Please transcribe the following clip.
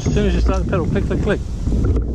Just as soon as you start the pedal, click, click, click.